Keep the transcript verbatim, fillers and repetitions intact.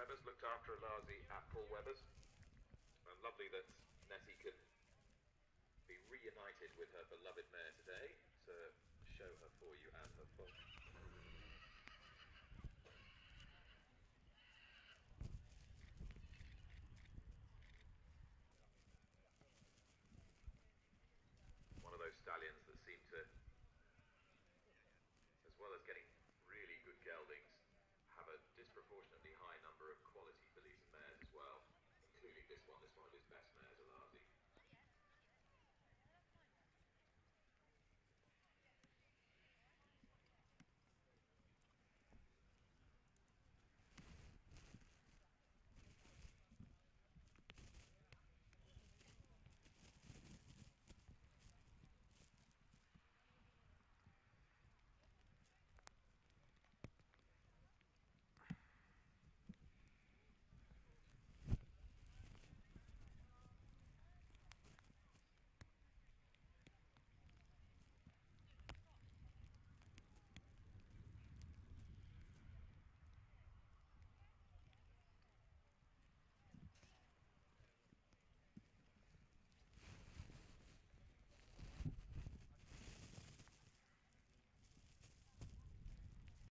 Webbers looked after Alazi at Paul Webbers. And lovely that Nettie can be reunited with her beloved mare today to show her for you and her foal.